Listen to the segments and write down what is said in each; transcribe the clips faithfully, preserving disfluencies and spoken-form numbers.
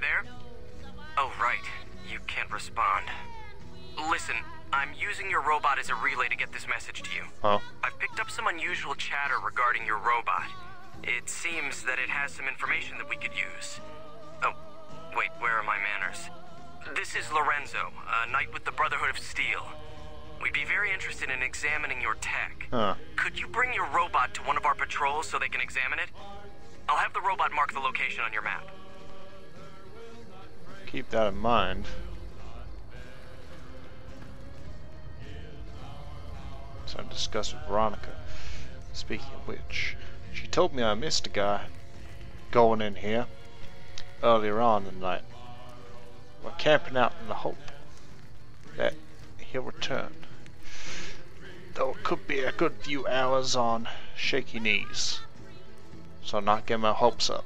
there? Oh, right. You can't respond. Listen, I'm using your robot as a relay to get this message to you. Huh? I've picked up some unusual chatter regarding your robot. It seems that it has some information that we could use. Oh, wait, where are my manners? This is Lorenzo, a knight with the Brotherhood of Steel. We'd be very interested in examining your tech. Huh. Could you bring your robot to one of our patrols so they can examine it? I'll have the robot mark the location on your map. Keep that in mind. So I discussed with Veronica. Speaking of which, she told me I missed a guy going in here earlier on in the night. We're camping out in the hope that he'll return. Though it could be a good few hours on shaky knees. So not get my hopes up.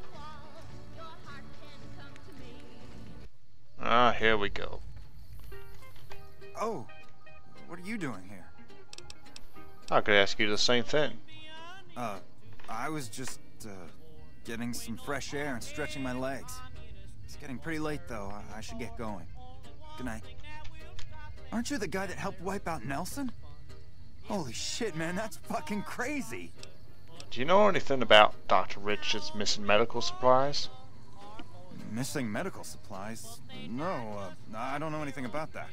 Ah, here we go. Oh, what are you doing here? I could ask you the same thing. Uh, I was just, uh, getting some fresh air and stretching my legs. It's getting pretty late, though. I, I should get going. Good night. Aren't you the guy that helped wipe out Nelson? Holy shit, man, that's fucking crazy. Do you know anything about Doctor Richard's missing medical supplies? Missing medical supplies? No, uh, I don't know anything about that.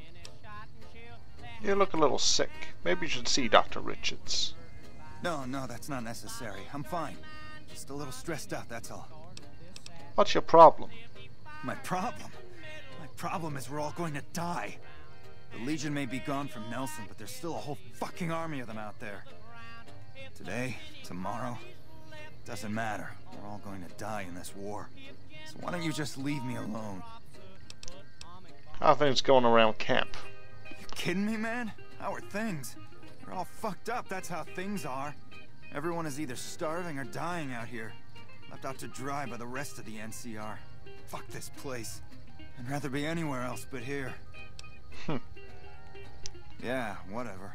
You look a little sick. Maybe you should see Doctor Richards. No, no, that's not necessary. I'm fine. Just a little stressed out, that's all. What's your problem? My problem? My problem is we're all going to die. The Legion may be gone from Nelson, but there's still a whole fucking army of them out there. Today, tomorrow, doesn't matter. We're all going to die in this war. So why don't you just leave me alone? How are things going around camp? You kidding me, man? How are things? They're all fucked up, that's how things are. Everyone is either starving or dying out here. Left out to dry by the rest of the N C R. Fuck this place. I'd rather be anywhere else but here. Hmm. Yeah, whatever.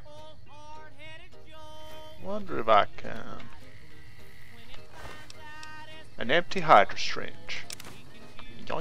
Wonder if I can. An empty Hydra Strange. Yoink.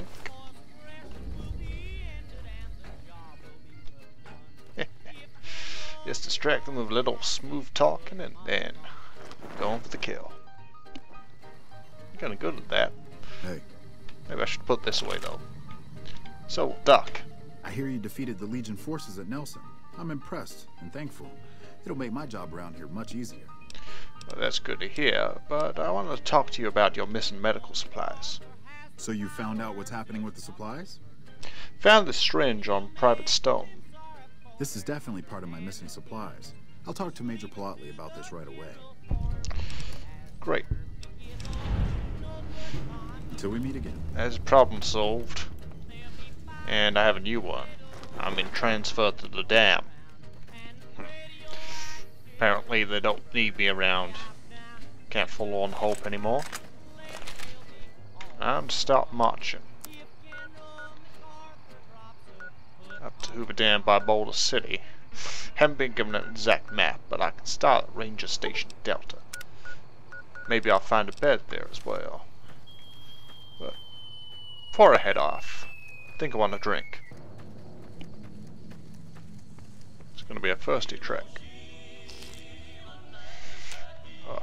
Just distract them with a little smooth talking and then going for the kill. You're kinda good at that. Hey. Maybe I should put this away though. So, Doc. I hear you defeated the Legion forces at Nelson. I'm impressed and thankful. It'll make my job around here much easier. Well, that's good to hear, but I wanted to talk to you about your missing medical supplies. So you found out what's happening with the supplies? Found this syringe on Private Stone. This is definitely part of my missing supplies. I'll talk to Major Polotli about this right away. Great. Until we meet again. There's a problem solved. And I have a new one. I'm being transferred to the dam. Hmm. Apparently they don't need me around. Can't forlorn hope anymore. And start marching. Up to Hoover Dam by Boulder City. Haven't been given an exact map, but I can start at Ranger Station Delta. Maybe I'll find a bed there as well. But before I head off, I think I want a drink. It's going to be a thirsty trek. Oh.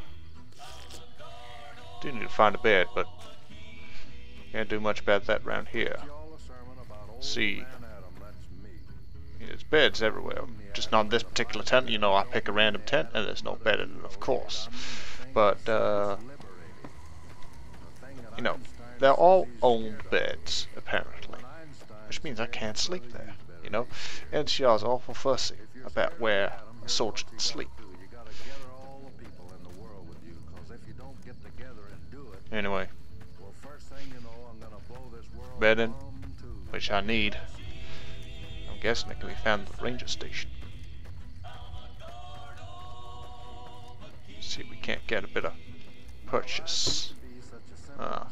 Do need to find a bed, but can't do much about that around here. See, there's beds everywhere, just not in this particular tent. You know, I pick a random tent and there's no bed in it, of course. But, uh, you know, they're all owned beds, apparently. Which means I can't sleep there, you know? N C R's awful fussy about where a soldier can sleep. Anyway. Bedding, which I need. I'm guessing it can be found at the ranger station. See if we can't get a bit of purchase. Uh,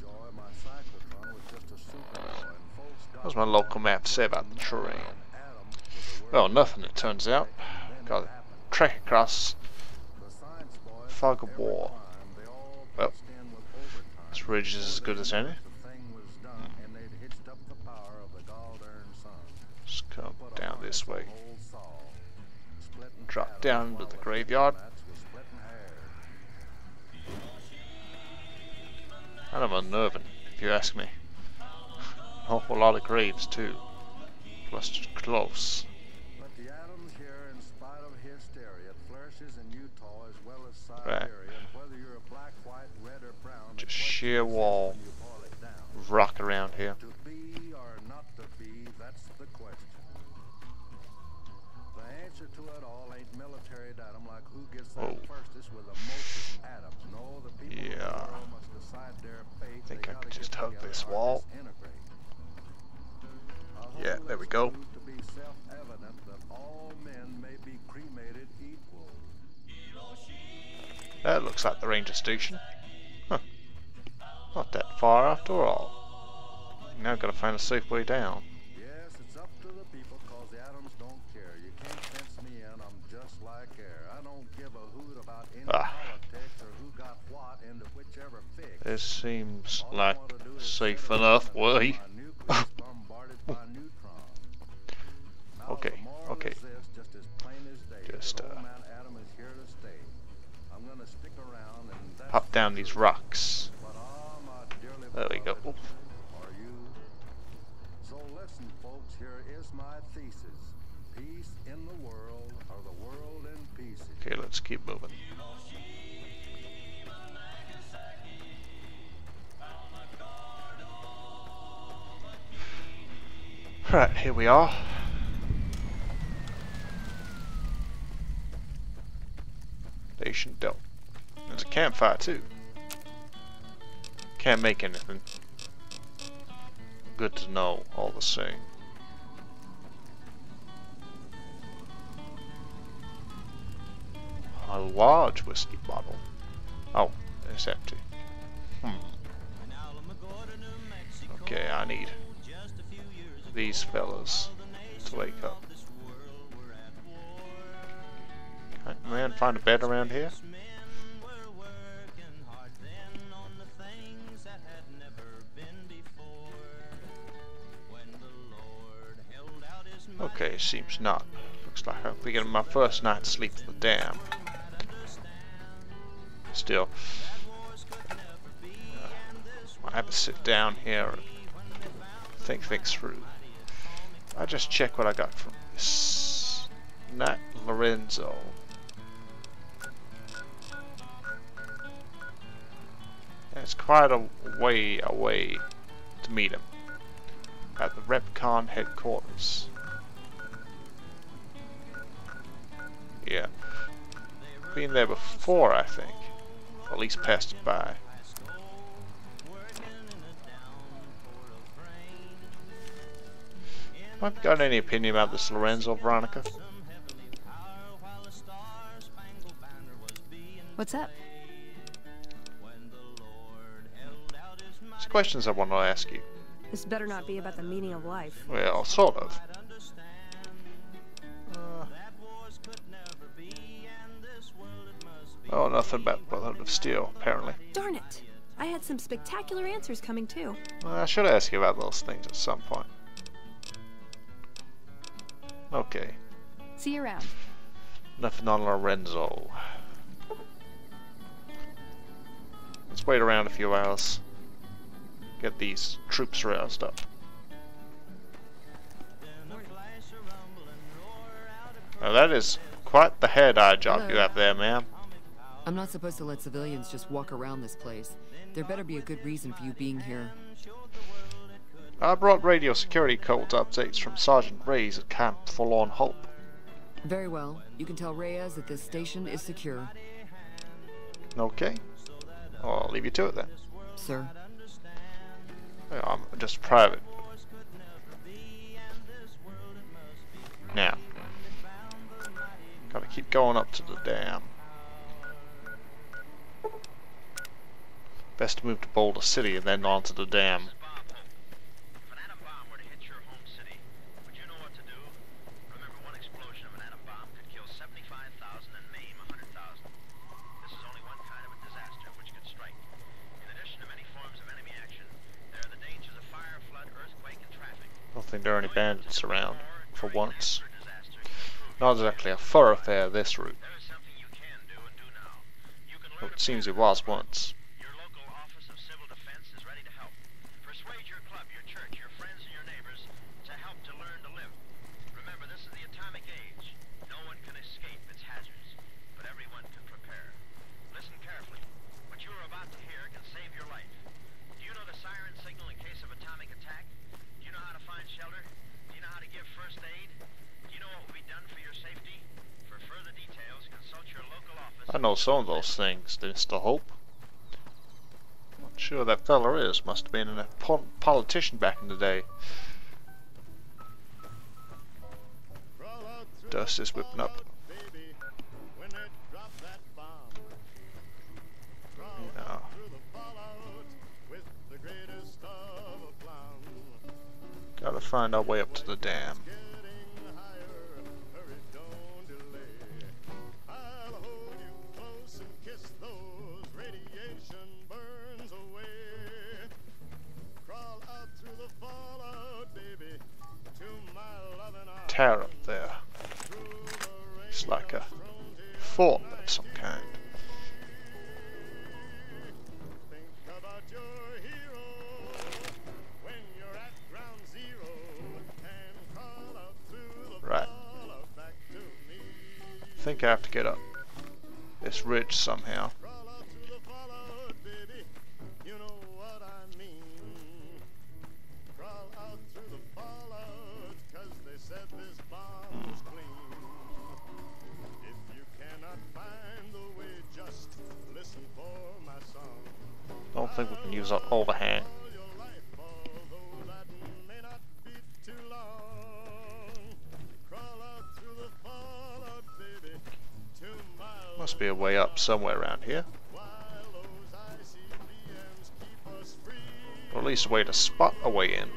what does my local map say about the terrain? Well, nothing it turns out. Got to trek across fog of war. Well, this ridge is as good as any. Hmm. this way. Drop down into the graveyard. Kind of unnerving, if you ask me. An awful lot of graves too. Plus just close. Right. Just sheer wall of rock around here. Oh. Yeah. I think I could just hug this wall. Yeah, there we go. That looks like the ranger station. Huh. Not that far after all. Now gotta find a safe way down. Yes, it's up to the people, cause the atoms don't care. You can't fence me in, I'm just like air. I don't give a hoot about any Ah. politics or who got what into whichever fix. This seems like safe enough way. Okay, okay. Just uh, pop down these rocks. There we go. Ooh. So listen, folks, here is my thesis. Peace in the world, or the world in pieces. Okay, let's keep moving. Right, here we are. Station Delta. There's a campfire too. Can't make anything. Good to know all the same. A large whiskey bottle. Oh, it's empty. Hmm. Okay, I need these fellas to wake up. Can't man find a bed around here? Okay, seems not. Looks like I'll be getting my first night's sleep at the dam. Still, uh, I have to sit down here and think things through. I just check what I got from this Nat Lorenzo. And it's quite a way away to meet him at the Repcon headquarters. Yeah, been there before, I think. Or at least passed it by. Have you got any opinion about this Lorenzo, Veronica? What's up? It's questions I want to ask you. This better not be about the meaning of life. Well, sort of. Uh, oh, nothing about Brotherhood of Steel, apparently. Darn it! I had some spectacular answers coming too. Well, I should ask you about those things at some point. Okay. See you around. Nothing on Lorenzo. Let's wait around a few hours. Get these troops roused up. Now that is quite the head-eye job Hello. you have there, ma'am. I'm not supposed to let civilians just walk around this place. There better be a good reason for you being here. I brought radio security codes updates from Sergeant Reyes at Camp Forlorn Hope. Very well. You can tell Reyes that this station is secure. Okay. Well, I'll leave you to it then. Sir. I'm just private. Now, gotta keep going up to the dam. Best to move to Boulder City and then on to the dam. If an atom bomb were to hit your home city, would you know what to do? Remember, one explosion of an atom bomb could kill seventy-five thousand and maim one hundred thousand. This is only one kind of a disaster which could strike. In addition to many forms of enemy action, there are the dangers of fire, flood, earthquake, and traffic. I don't think there are any bandits around, for once. Not exactly a thoroughfare, this route. There is something you can do and do now. You can Well, learn it to seems it plan. was once. Your local office of civil defense is ready to help. Persuade your club, your church, your friends, and your neighbors to help to learn to live. Remember, this is the atomic age. No one can escape its hazards, but everyone can prepare. Listen carefully. What you are about to hear can save your life. Do you know the siren signal in case of atomic attack? Do you know how to find shelter? Do you know how to give first aid? Do you know what will be done for your safety? For further details, consult your local office. I know some of those things, Mister Hope. Not sure that fella is. Must have been a po politician back in the day. Dust is whipping up. Yeah. Gotta find our way up to the dam. Tower up there. It's like a fort of some kind. Right. I think I have to get up this ridge somehow. Don't think we can use our overhang. Must be a way up somewhere around here. Or at least a way to spot a way in.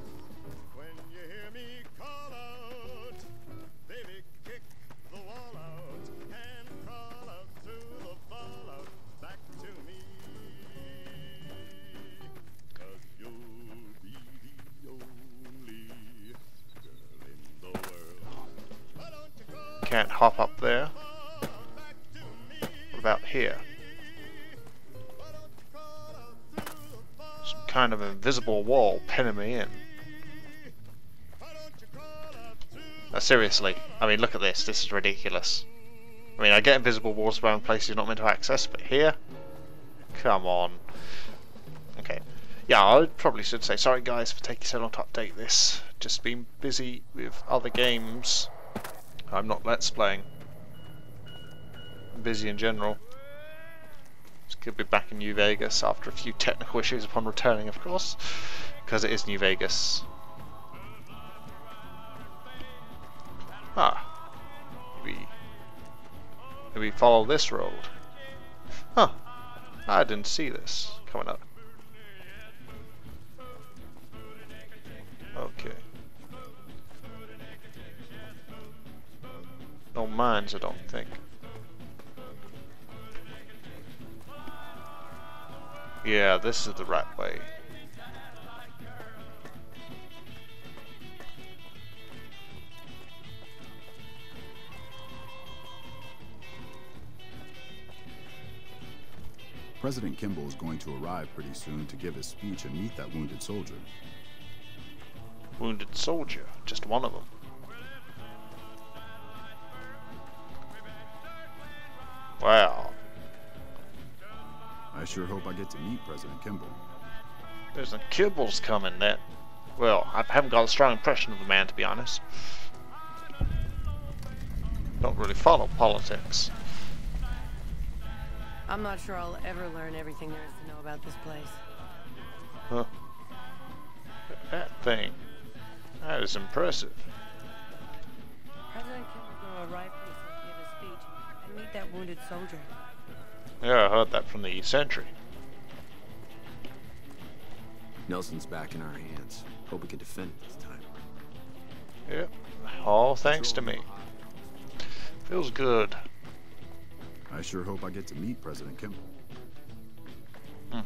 Can't hop up there. What about here? Some kind of invisible wall pinning me in. No, seriously, I mean, look at this. This is ridiculous. I mean, I get invisible walls around places you're not meant to access, but here? Come on. Okay. Yeah, I probably should say sorry guys for taking so long to update this. Just been busy with other games. I'm not Let's Playing. I'm busy in general. Just could be back in New Vegas after a few technical issues upon returning, of course, because it is New Vegas. Ah, maybe, maybe follow this road. Huh, I didn't see this coming up. Okay. No mines, I don't think. Yeah, this is the right way. President Kimball is going to arrive pretty soon to give his speech and meet that wounded soldier. Wounded soldier, just one of them. Wow. I sure hope I get to meet President Kimball. President Kimball's coming then. Well, I haven't got a strong impression of the man, to be honest. Don't really follow politics. I'm not sure I'll ever learn everything there is to know about this place. Huh. That thing. That is impressive. President Kimball will arrive pretty soon to give his speech and meet that wounded soldier. Yeah, I heard that from the sentry. Nelson's back in our hands. Hope we can defend it this time. Yep. All thanks to me. Feels good. I sure hope I get to meet President Kimball. Hmm.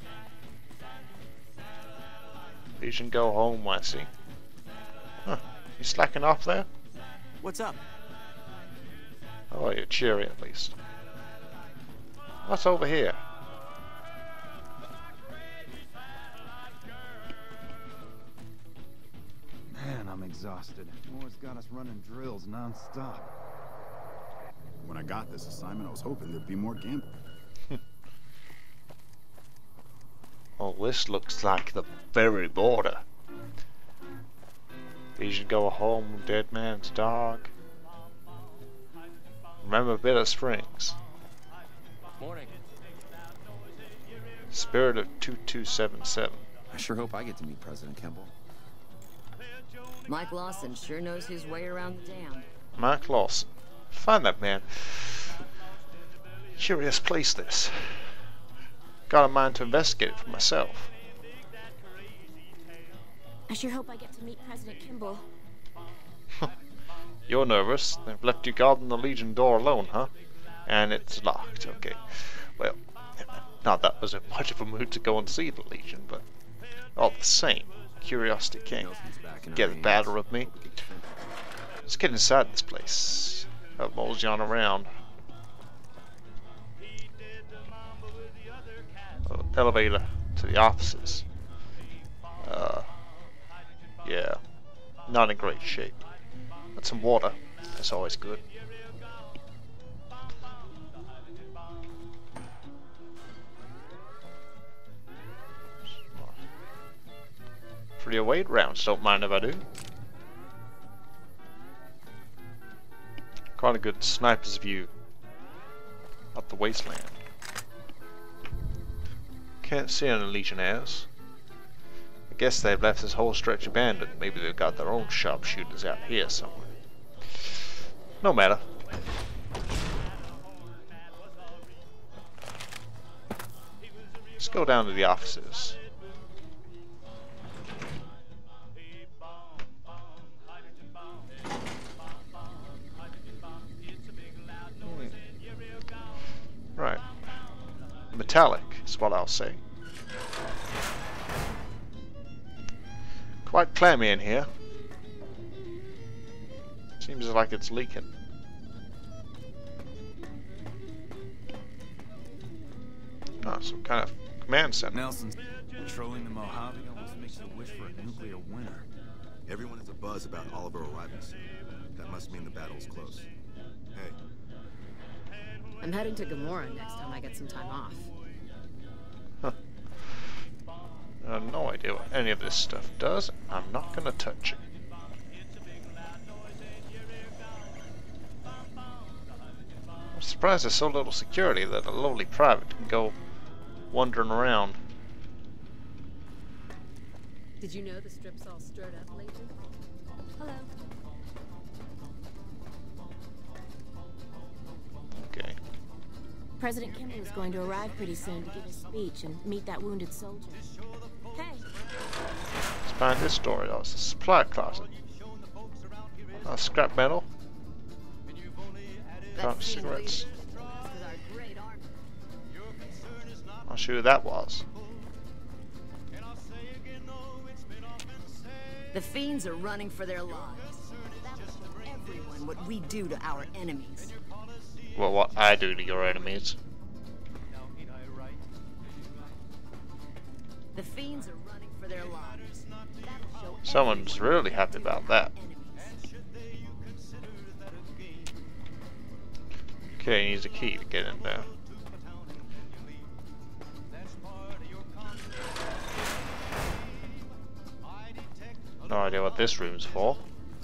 Legion go home, I see. Huh. You slacking off there? What's up? Oh, you're cheery at least. What's over here? Man, I'm exhausted. War's got us running drills non-stop. When I got this assignment, I was hoping there'd be more gambling. Oh, this looks like the very border. You should go home, dead man's dog. Remember Bitter Springs. Morning. Spirit of two two seven seven. I sure hope I get to meet President Kimball. Mike Lawson sure knows his way around the dam. Mike Lawson. Find that man. Curious place this. Got a mind to investigate it for myself. I sure hope I get to meet President Kimball. You're nervous. They've left you guarding the Legion door alone, huh? And it's locked. Okay. Well, not that I was in much of a mood to go and see the Legion, but all the same, curiosity can't get the better of me. Let's get inside this place. I'll mosey on around. Uh, elevator to the offices. Uh, yeah, not in great shape. Got some water. That's always good. Free weight rounds, don't mind if I do. Quite a good sniper's view of the wasteland. Can't see any Legionnaires. I guess they've left this whole stretch abandoned. Maybe they've got their own sharpshooters out here somewhere. No matter. Let's go down to the offices. Hmm. Right. Metallic is what I'll say. Quite clammy in here. Seems like it's leaking. Oh, some kind of command center. Nelson's controlling the Mojave almost makes you wish for a nuclear winter. Everyone has a buzz about Oliver arriving soon. That must mean the battle's close. Hey. I'm heading to Gamora next time I get some time off. Huh. I have no idea what any of this stuff does. I'm not gonna touch it. I'm surprised there's so little security that a lowly private can go wandering around. Did you know the strip's all stirred up lately? Hello. Okay. President Kimball is going to arrive pretty soon to give a speech and meet that wounded soldier. Hey. Let's find this door. Oh, it's a supply closet. Oh, scrap metal. Found cigarettes. I'll show you who that was. The fiends are running for their lives. That will show everyone what we do to our enemies. Well, what I do to your enemies. The fiends are running for their lives. That will show Someone's really happy about that. Okay, he needs a key to get in there. No idea what this room's for.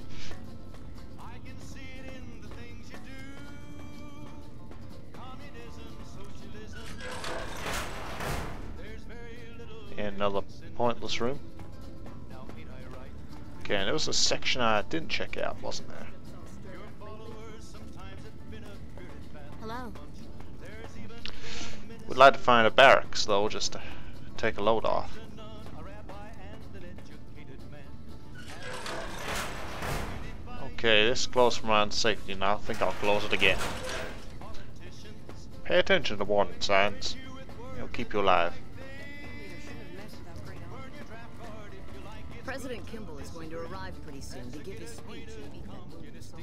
And another pointless room. Okay, and there was a section I didn't check out, wasn't there? Hello. Would like to find a barracks though, just to take a load off. Okay, this is closed for my own safety now. I think I'll close it again. Pay attention to warning signs. It'll keep you alive. President Kimball is going to arrive pretty soon to give his speech and meet that wounded soldier.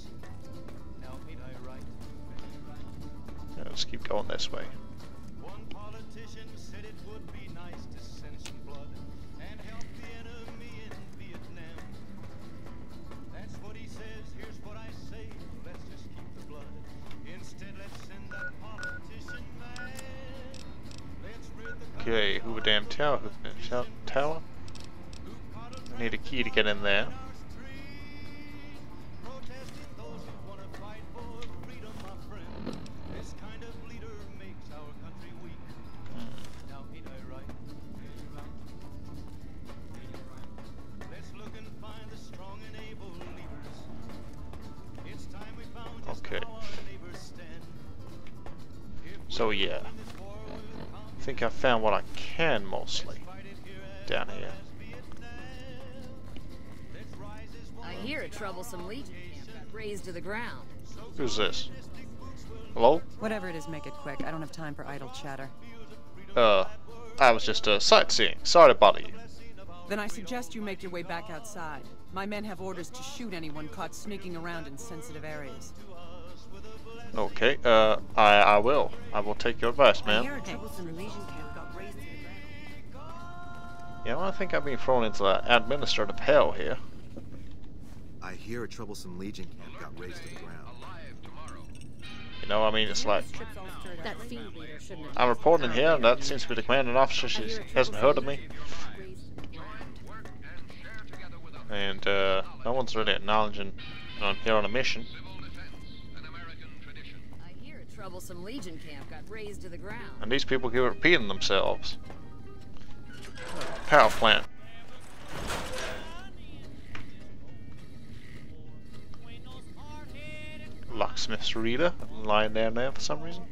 Yeah, let's keep going this way. One politician said it would be nice to send some blood and help the enemy in Vietnam. That's what he says, here's what I say, let's just keep the blood. Instead, let's send that politician mad. Let's rid the Okay, Hoover Dam Tower, Hoover Dam Tower. I need a key to get in there. protesting those who want to fight for freedom, my friend. This kind of leader makes our country weak. Now ain't I right? Ain't I right? Ain't I right? Let's look and find the strong and able leaders. It's time we found just Okay. how our neighbors stand. So yeah, I think I found what I can mostly down here. I hear a troublesome Legion camp got razed to the ground. Who's this? Hello? Whatever it is, make it quick. I don't have time for idle chatter. Uh, I was just uh, sightseeing. Sorry to bother you. Then I suggest you make your way back outside. My men have orders to shoot anyone caught sneaking around in sensitive areas. Okay, uh, I, I will. I will take your advice, I ma'am. hear a troublesome Legion camp got razed to the ground. Yeah, well, I think I've been thrown into that administrative hell here. I hear a troublesome Legion camp got razed to the ground. You know, I mean, it's like, That fiend leader shouldn't have. I'm reporting here, and that seems to be the commanding officer. She hasn't heard of me. And, uh, no one's really acknowledging I'm here on a mission. I hear a troublesome Legion camp got razed to the ground. And these people keep repeating themselves. Power plant. Locksmith's reader lying down there for some reason.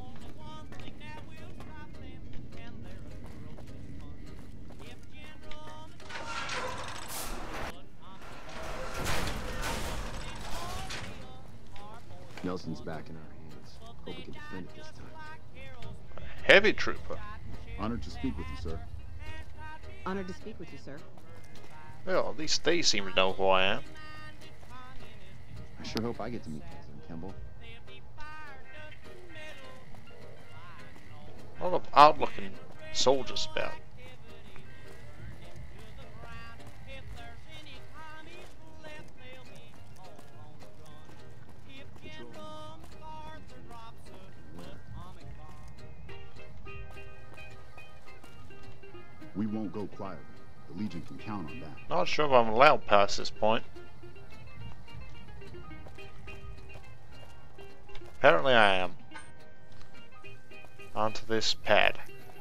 Nelson's back in our hands. Hope we can defend it this time. Heavy trooper. Honored to speak with you, sir. Honored to speak with you, sir. Well, at least they seem to know who I am. I sure hope I get to meet President Kimball. A lot of odd-looking soldiers about. We won't go quietly. The Legion can count on that. Not sure if I'm allowed past this point. Apparently I am. Onto this pad.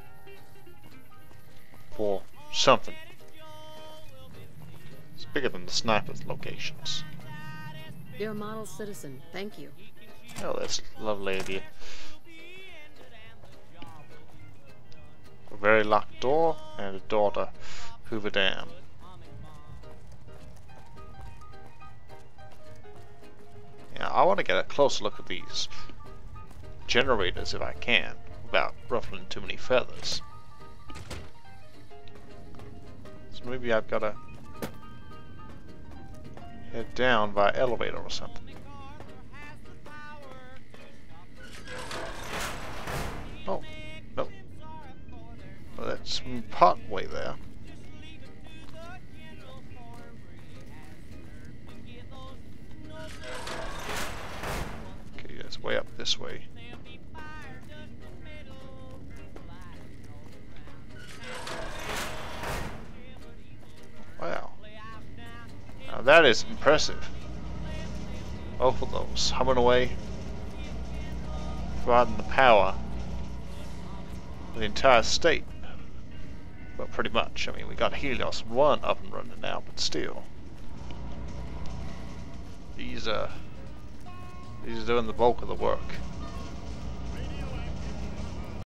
For something. It's bigger than the sniper's locations. You're a model citizen. Thank you. Oh, that's lovely of you. A very locked door and a door to Hoover Dam. Yeah, I want to get a closer look at these generators if I can, without ruffling too many feathers. So maybe I've got to head down via elevator or something. Oh, no. Well, that's part way there. Okay, that's way up this way. Wow. Now that is impressive. Both of those humming away, providing the power for the entire state. Well, pretty much. I mean, we got Helios one up and running now, but still. These, uh, these are doing the bulk of the work.